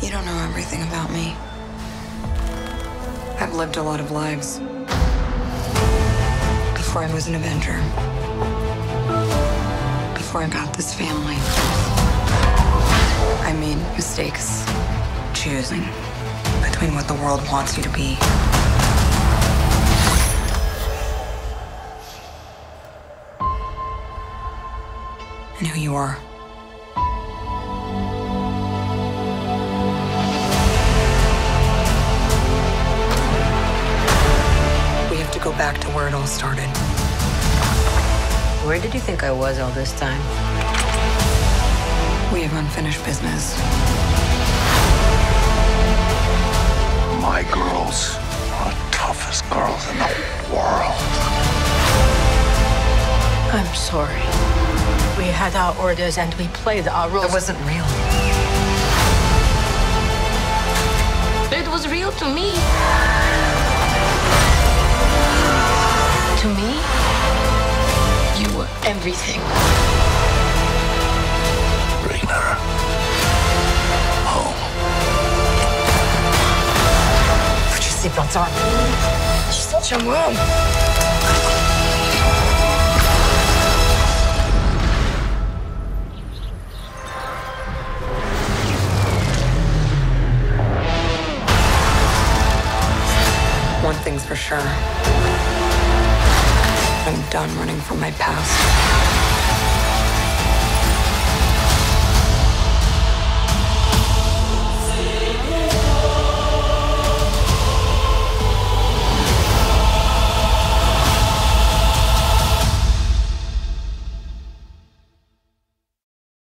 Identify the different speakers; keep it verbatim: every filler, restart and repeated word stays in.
Speaker 1: You don't know everything about me. I've lived a lot of lives. Before I was an Avenger. Before I got this family. I made mistakes choosing between what the world wants you to be and who you are. We have to go back to where it all started.
Speaker 2: Where did you think I was all this time?
Speaker 1: We have unfinished business.
Speaker 3: My girls are the toughest girls in the world.
Speaker 4: I'm sorry. We had our orders and we played our roles.
Speaker 1: It wasn't real.
Speaker 4: It was real to me. To me, you were everything.
Speaker 3: Bring her home.
Speaker 4: Put your seatbelts on. She's such a mom.
Speaker 1: One thing's for sure. I'm done running from my past.